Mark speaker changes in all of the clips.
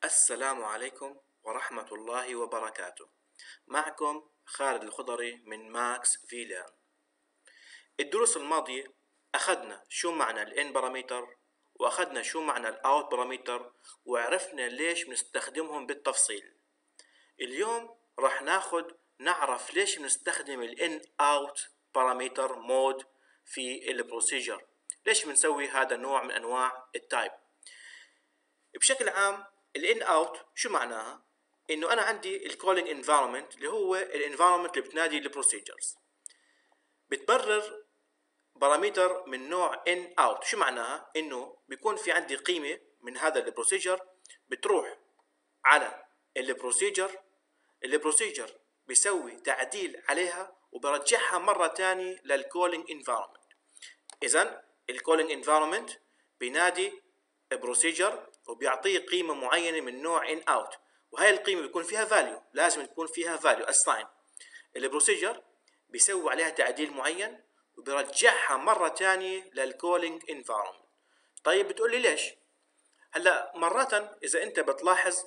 Speaker 1: السلام عليكم ورحمة الله وبركاته. معكم خالد الخضري من ماكس فيلان. الدروس الماضية أخذنا شو معنى الإن بارامتر، وأخذنا شو معنى الأوت بارامتر، وعرفنا ليش بنستخدمهم بالتفصيل. اليوم راح نعرف ليش بنستخدم الإن أوت بارامتر مود في البروسيجر، ليش بنسوي هذا النوع من أنواع التايب. بشكل عام الان اوت شو معناها؟ انه انا عندي الكولينج انفايرمنت اللي هو الانفايرمنت اللي بتنادي البروسيجرز، بتبرر بارامتر من نوع ان اوت. شو معناها؟ انه بيكون في عندي قيمه من هذا البروسيجر بتروح على البروسيجر بيسوي تعديل عليها وبرجعها مره تاني للكولينج انفايرمنت. اذا الكولينج انفايرمنت بينادي بروسيجر وبيعطيه قيمه معينه من نوع ان اوت، وهي القيمه بيكون فيها فاليو، لازم تكون فيها فاليو اساين. البروسيجر بيسوي عليها تعديل معين وبيرجعها مره ثانيه للكولينج انفايرمنت. طيب بتقول لي ليش؟ هلا مرات اذا انت بتلاحظ،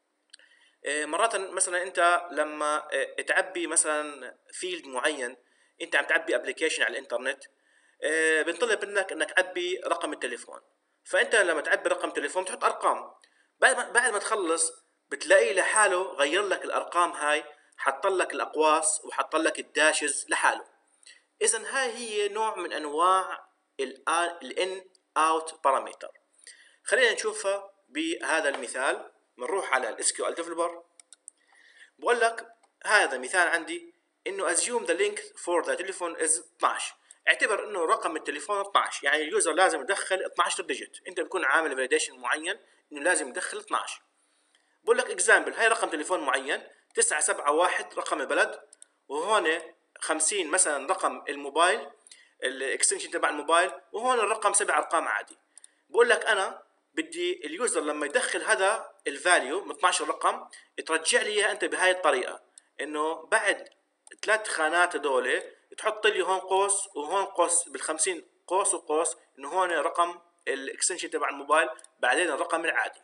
Speaker 1: مرات مثلا انت لما تعبي مثلا فيلد معين، انت عم تعبي ابلكيشن على الانترنت، بنطلب منك انك تعبي رقم التليفون. فانت لما تعبي رقم تليفون تحط ارقام، بعد ما تخلص بتلاقيه لحاله غير لك الارقام هاي، حط لك الاقواس وحط لك الداشز لحاله. اذا هاي هي نوع من انواع الان اوت بارامتر. خلينا نشوفها بهذا المثال. بنروح على الاس كيو ال ديفلوبر، بقول لك هذا مثال عندي انه assume the link for the telephone is 12. اعتبر انه رقم التليفون 12، يعني اليوزر لازم يدخل 12 ديجيت، انت بتكون عامل فاليديشن معين انه لازم يدخل 12. بقول لك اكزامبل، هاي رقم تليفون معين 971 رقم البلد، وهون 50 مثلا رقم الموبايل الاكستنشن تبع الموبايل، وهون الرقم 7 ارقام عادي. بقول لك انا بدي اليوزر لما يدخل هذا الفاليو من 12 رقم ترجع لي اياها انت بهاي الطريقه، انه بعد 3 خانات هذول تحط لي هون قوس وهون قوس بال50 قوس وقوس، انه هون رقم الاكستنشن تبع الموبايل بعدين الرقم العادي.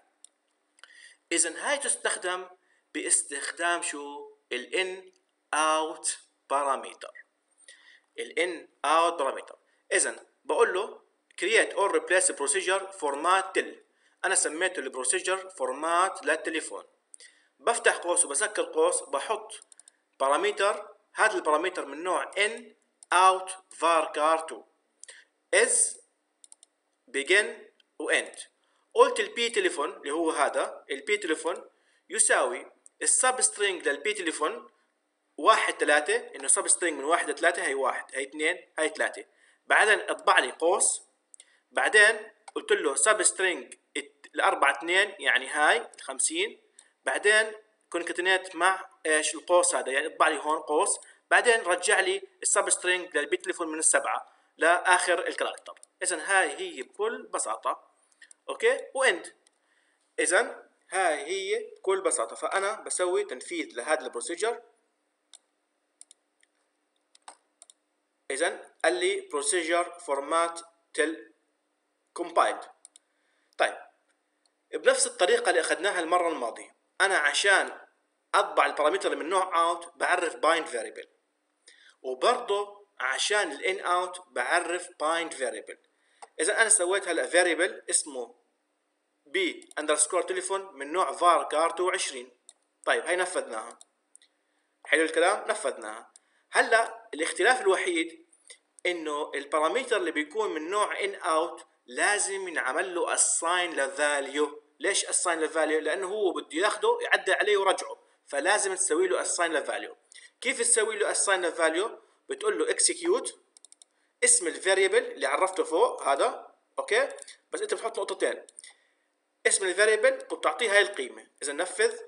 Speaker 1: اذا هاي تستخدم باستخدام شو؟ الان اوت بارامتر. الان اوت بارامتر. اذا بقول له create or replace procedure format till. انا سميته البروسيجر فورمات للتليفون. بفتح قوس وبسكر قوس، بحط بارامتر. هذا البارامتر من نوع in out varchar2 is begin و end. قلت البي تليفون اللي هو هذا البي تليفون يساوي السبسترينج للبي تليفون 1 3، انه سبسترينج من 1 ل3، هي 1 هي 2 هي 3. بعدين اطبع لي قوس، بعدين قلت له سبسترينج الاربعة 2 يعني هاي 50، بعدين كونكتينيت مع ايش القوس هذا، يعني اطبع لي هون قوس، بعدين رجع لي السبسترينج للبيت تليفون من ال7 لاخر الكاركتر. اذا هاي هي بكل بساطه. اوكي واند. اذا هاي هي بكل بساطه، فانا بسوي تنفيذ لهذا البروسيجر. اذا قال لي procedure format till compiled. طيب بنفس الطريقه اللي اخذناها المره الماضيه، انا عشان اطبع البارامتر من نوع اوت بعرف bind variable، وبرضه عشان الان اوت بعرف bind variable. اذا انا سويت هلا variable اسمه b underscore تليفون من نوع var car20. طيب هي نفذناها، حلو الكلام، نفذناها. هلا الاختلاف الوحيد انه البارامتر اللي بيكون من نوع ان اوت لازم ينعمل له assign لفاليو. ليش assign لفاليو؟ لانه هو بده ياخده يعدل عليه ويرجعه، فلازم تسوي له assign لفاليو. كيف تسوي له assign لفاليو؟ بتقول له execute اسم الفاريبل اللي عرفته فوق هذا، اوكي، بس انت بتحط نقطتين، اسم الفاريبل وبتعطيه هاي القيمه. اذا نفذ،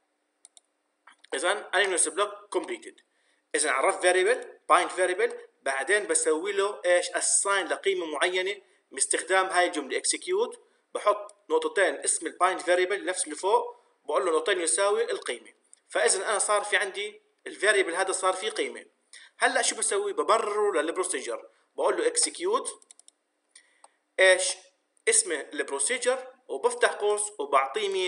Speaker 1: اذا animus block completed. اذا عرفت فاريبل bind فاريبل، بعدين بسوي له ايش؟ assign لقيمه معينه باستخدام هاي الجمله execute. بحط نقطتين اسم البايند فاريبل نفس اللي فوق، بقول له نقطتين يساوي القيمه. فاذا انا صار في عندي الفاريبل هذا صار فيه قيمه. هلا شو بسوي؟ ببرره للبروسيجر، بقول له execute ايش؟ اسم البروسيجر، وبفتح قوس وبعطيه مين؟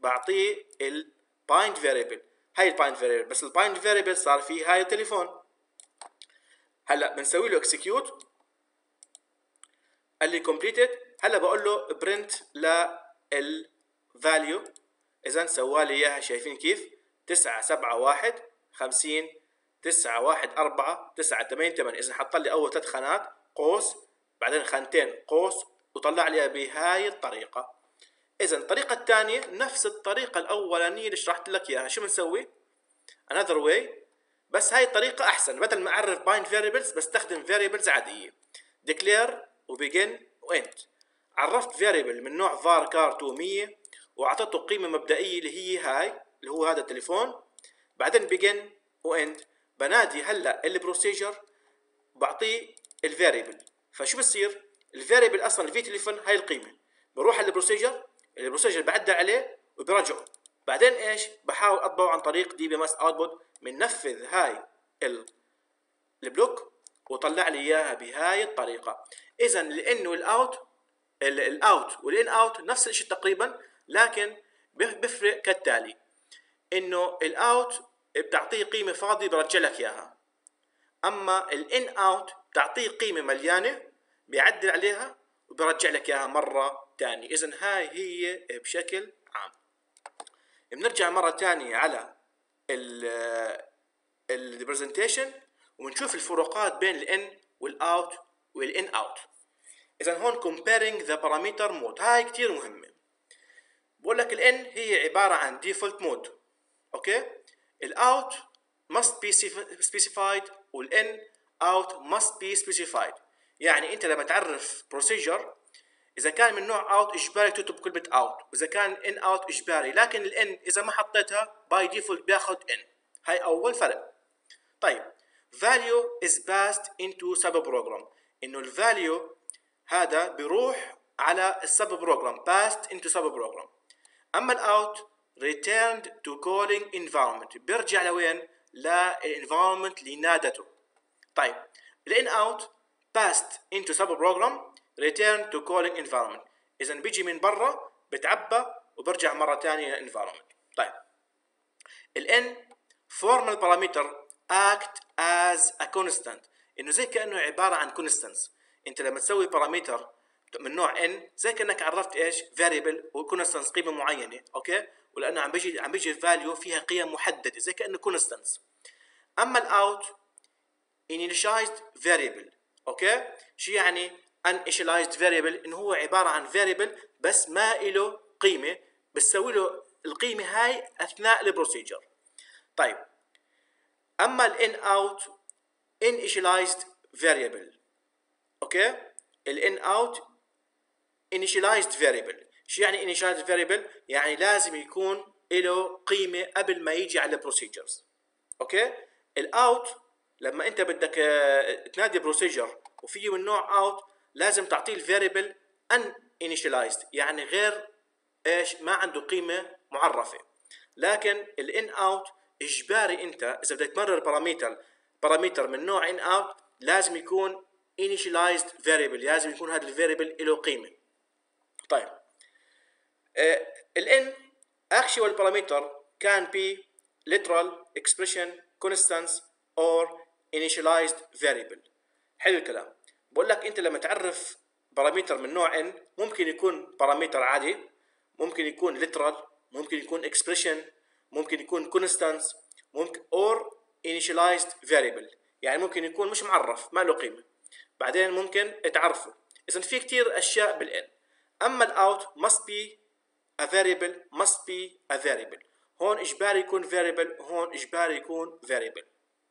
Speaker 1: بعطيه البايند فاريبل. هاي البايند فاريبل، بس البايند فاريبل صار فيه هاي التليفون. هلا بنسوي له اكسكيوت، قال لي completed. هلا بقول له print للفاليو، اذا سوى لي اياها. شايفين كيف؟ 9 7 1 50 9 1 4 9 8 8. اذا حط لي اول 3 خانات قوس، بعدين خانتين قوس، وطلع لي بهاي الطريقه. اذا الطريقه الثانيه نفس الطريقه الاولانيه اللي شرحت لك اياها. شو بنسوي؟ another way، بس هاي الطريقه احسن. بدل ما اعرف bind variables بستخدم variables عاديه، declare وbegin وend. عرفت variable من نوع var char 200 واعطيته قيمه مبدئيه اللي هي هاي، اللي هو هذا التليفون. بعدين begin وend بنادي هلا البروسيجر، بعطيه الفاريبل. فشو بصير؟ الفاريبل اصلا الفي تليفون هاي القيمه، بروح على البروسيجر بعدل عليه وبرجعه. بعدين ايش؟ بحاول اطبعه عن طريق دي بي ام اس اوتبوت، بننفذ هاي البلوك وطلع لي اياها بهاي الطريقه. اذا لانه الاوت والان اوت نفس الشيء تقريبا، لكن بيفرق كالتالي: انه الاوت بتعطيه قيمه فاضيه برجع لك اياها، اما الان اوت بتعطيه قيمه مليانه بيعدل عليها وبرجع لك اياها مره ثانيه. اذا هاي هي بشكل عام. بنرجع مره ثانيه على الريبرزنتيشن ونشوف الفروقات بين الان والاوت والان اوت. اذا هون comparing the parameter mode، هاي كتير مهمه. بقول لك الان هي عباره عن default mode، اوكي. الاوت must be specified والان out must be specified. يعني انت لما تعرف procedure اذا كان من نوع out اجباري تكتب كلمه out، واذا كان in out اجباري، لكن الان اذا ما حطيتها باي ديفولت بياخذ ان. هاي اول فرق. طيب value is passed into sub program، انه الفاليو هذا بيروح على السب بروجرام، passed into sub program. اما الاوت returned to calling environment، بيرجع لوين؟ للانفايرمنت اللي نادته. طيب الان اوت passed into sub program returned to calling environment، اذا بيجي من برا بتعبى وبرجع مره ثانيه للانفايرمنت. طيب الان formal parameter act as a constant، انه زي كانه عباره عن constants. انت لما تسوي بارامتر من نوع n زي كانك عرفت ايش؟ variable وكونستانس قيمه معينه، اوكي، ولانه عم بيجي الفاليو فيها قيم محدده زي كانه كونستانس. اما الاوت initialized variable، اوكي، شو يعني uninitialized variable؟ انه هو عباره عن variable بس ما له قيمه، بتسوي له القيمه هاي اثناء البروسيجر. طيب اما الان اوت initialized variable، اوكي، الان اوت initialized variable. شو يعني initialized variable؟ يعني لازم يكون له قيمه قبل ما يجي على البروسيجرز، اوكي. الاوت لما انت بدك تنادي بروسيجر وفيه من نوع اوت لازم تعطيه الفاريبل ان initialized، يعني غير ايش؟ ما عنده قيمه معرفه. لكن الان اوت اجباري انت اذا بدك تمرر بارامتر من نوع ان اوت لازم يكون initialized variable، لازم يكون هذا الفاريبل له قيمه. طيب الان actual parameter can be literal expression constants or initialized variable. حلو الكلام. بقول لك انت لما تعرف بارامتر من نوع n ممكن يكون بارامتر عادي، ممكن يكون literal، ممكن يكون expression، ممكن يكون constants، ممكن or initialized variable، يعني ممكن يكون مش معرف ما له قيمه بعدين ممكن تعرفه. اذا في كتير اشياء بالان. اما الاوت must be a variable must be a variable، هون اجباري يكون variable، هون اجباري يكون variable.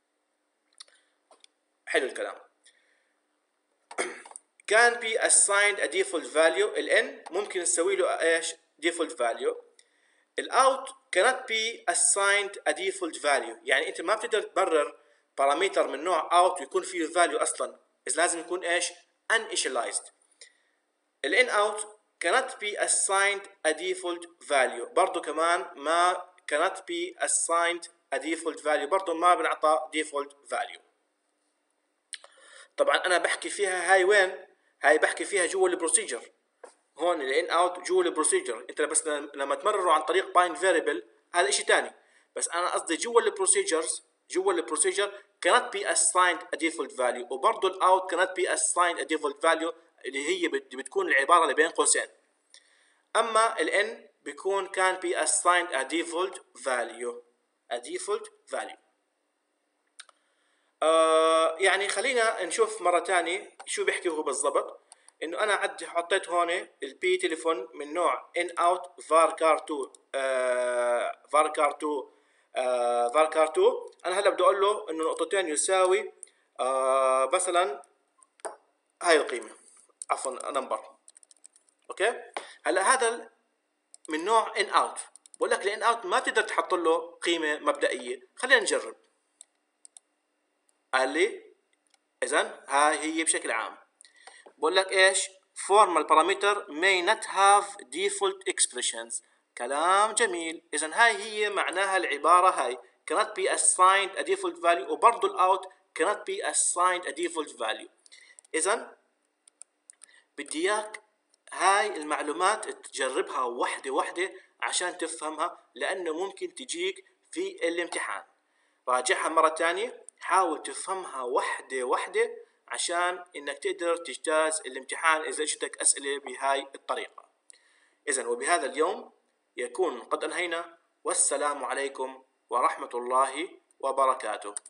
Speaker 1: حلو الكلام. can be assigned a default value، الان ممكن نسوي له ايش؟ default value. الاوت cannot be assigned a default value، يعني انت ما بتقدر تبرر بارامتر من نوع اوت ويكون فيه value اصلا، اذا لازم يكون ايش؟ uninitialized. الان اوت cannot be assigned a default value، برضو كمان ما cannot be assigned a default value، برضو ما بنعطى default value. طبعا انا بحكي فيها هاي وين؟ هاي بحكي فيها جوا البروسيجر. هون الان اوت جوا البروسيجر، انت بس لما تمرروا عن طريق بايند فاريبل هذا شيء ثاني، بس انا قصدي جوا البروسيجرز، جوا البروسيجر cannot be assigned a default value، وبرضه الاوت cannot be assigned a default value اللي هي بتكون العباره اللي بين قوسين. اما الان بيكون can be assigned a default value، a default value. يعني خلينا نشوف مره ثانيه شو بيحكي هو بالضبط. انه انا عندي حطيت هون البي تليفون من نوع ان اوت varchar2 varchar2 varchar2. انا هلا بدي اقول له انه نقطتين يساوي مثلا هاي القيمه، عفوا نمبر. اوكي، هلا هذا من نوع ان اوت، بقول لك الان اوت ما بتقدر تحط له قيمه مبدئيه. خلينا نجرب. قال لي اذا هاي هي بشكل عام، بقول لك ايش؟ formal parameter may not have default expressions. كلام جميل. اذا هاي هي معناها العباره هاي cannot be assigned a default value، وبرضه الاوت cannot be assigned a default value. اذا بدي اياك هاي المعلومات تجربها وحده وحده عشان تفهمها، لانه ممكن تجيك في الامتحان. راجعها مرة ثانية، حاول تفهمها وحدة وحدة عشان انك تقدر تجتاز الامتحان اذا اجتك اسئلة بهاي الطريقة. اذا وبهذا اليوم يكون قد انهينا، والسلام عليكم ورحمة الله وبركاته.